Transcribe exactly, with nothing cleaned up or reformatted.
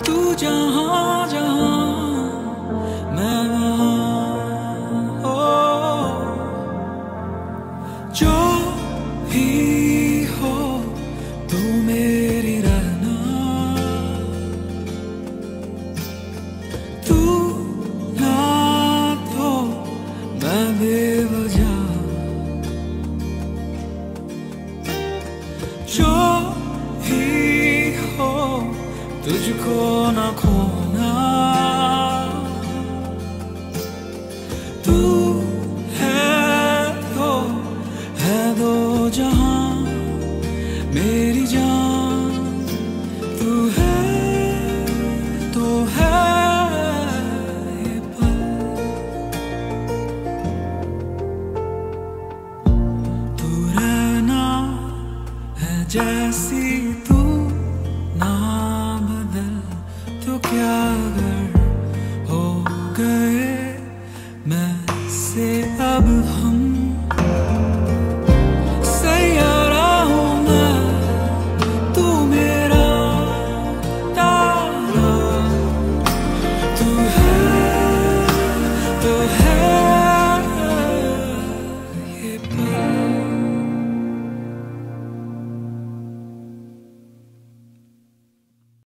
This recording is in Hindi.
तू जहाँ जहाँ मैं वहाँ, ओ जो भी हो तू मेरी रहना। तू ना तो मैं बेवजह, जो भी हो तुझको न खोना। तू है तो है दो जहां मेरी जान, तू है तो है ये पल। तू रहना है जैसी तू ना बदल, तो क्या अगर हो गए मैं से अब हम